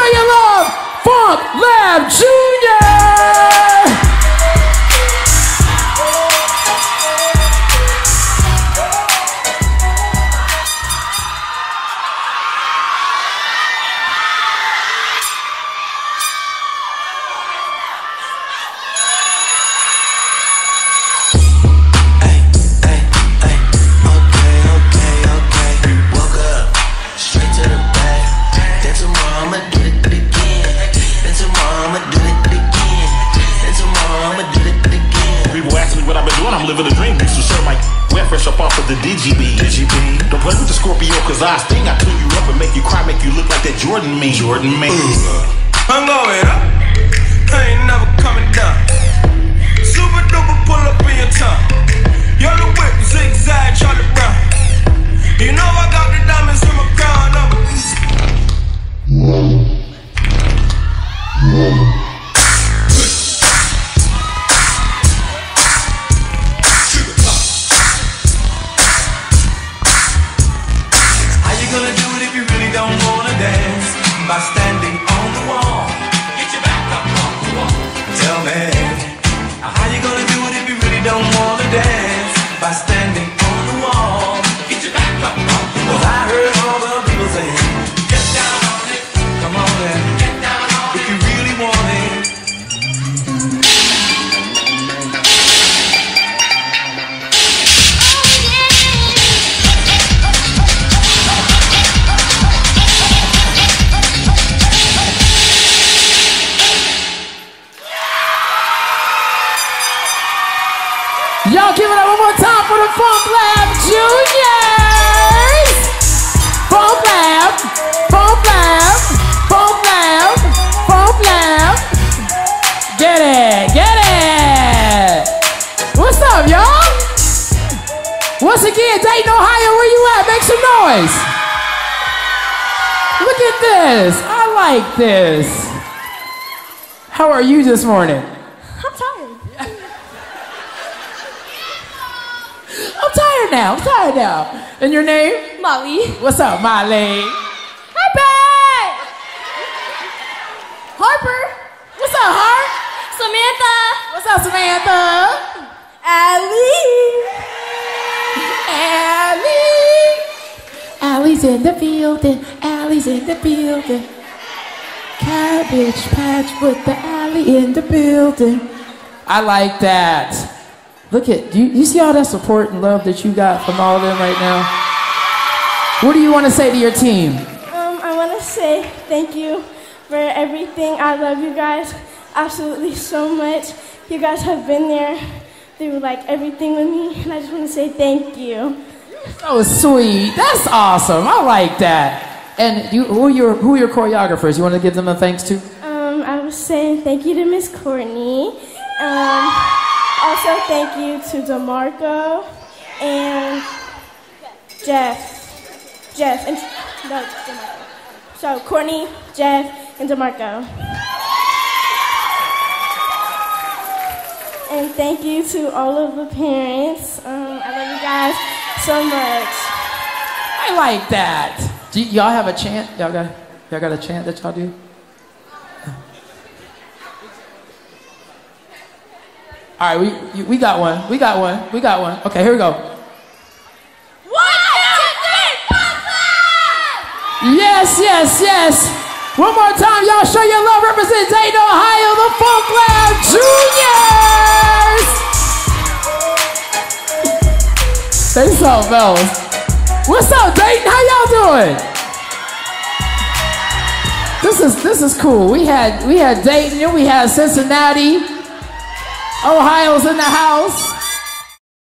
your love, Funk Lab Jr. I'm living a dream, used to serve my wet fresh up off of the DGB. Don't play with the Scorpio, cause I sting. I tune you up and make you cry, make you look like that Jordan me. I'm going up, I ain't never coming down. Super duper pull up in your tongue. Yellow whip, zigzag, Charlie Brown. You know I got the diamonds in my crown. By standing on the wall, get your back up on the wall. Tell me, how you gonna do it if you really don't wanna dance? By standing on the wall, get your back up on the wall. 'Cause I heard all the people say, get down on it. Come on then, get down on it if you really want it. Y'all give it up one more time for the Funk Lab Juniors! Funk Lab, Funk Lab, Funk Lab, Funk Lab. Get it, get it! What's up, y'all? Once again, Dayton, Ohio, where you at? Make some noise! Look at this, I like this. How are you this morning? I'm tired. I'm tired now. And your name? Molly. What's up, Molly? Harper! Harper? What's up, Hart? Samantha. What's up, Samantha? Allie. Allie's in the building. Allie's in the building. Cabbage Patch with the Allie in the building. I like that. Look at, you see all that support and love that you got from all of them right now? What do you want to say to your team? I want to say thank you for everything. I love you guys absolutely so much. You guys have been there through like everything with me, and I just want to say thank you. So sweet. That's awesome. I like that. And who are your choreographers? You want to give them a thanks to? I was saying thank you to Miss Courtney. Also, thank you to DeMarco and Jeff, and no, DeMarco. So Courtney, Jeff, and DeMarco. And thank you to all of the parents. I love you guys so much. I like that. Y'all have a chant? Y'all got a chant that y'all do? All right, we got one. We got one. Okay, here we go. 1, 2, 3, Yes. One more time, y'all show your love. Represent Dayton, Ohio, the Funk Lab Juniors. Say something else. What's up, Dayton? How y'all doing? This is cool. We had Dayton, then we had Cincinnati. Ohio's in the house.